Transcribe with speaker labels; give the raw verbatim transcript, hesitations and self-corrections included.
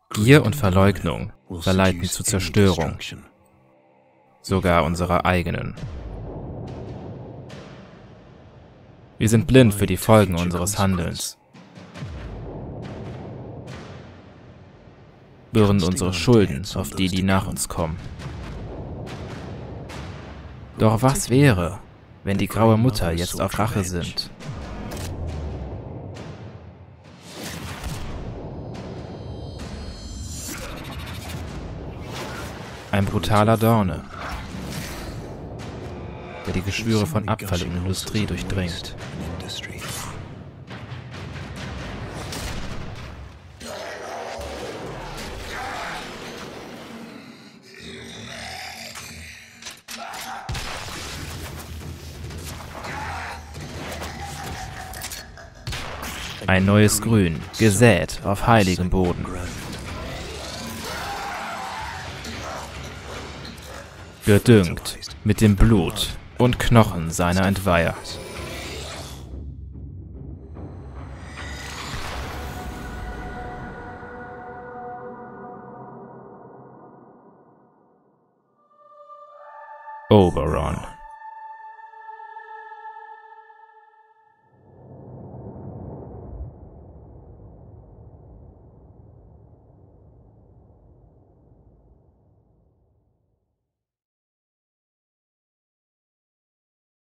Speaker 1: Gier und Verleugnung verleiten zu Zerstörung, sogar unserer eigenen. Wir sind blind für die Folgen unseres Handelns, bürden unsere Schulden auf die, die nach uns kommen. Doch was wäre, wenn die Graue Mutter jetzt auf Rache sinnt? Ein brutaler Dorne, der die Geschwüre von Abfall und Industrie durchdringt. Ein neues Grün, gesät auf heiligem Boden. Gedüngt mit dem Blut und Knochen seiner Entweiher. Oberon.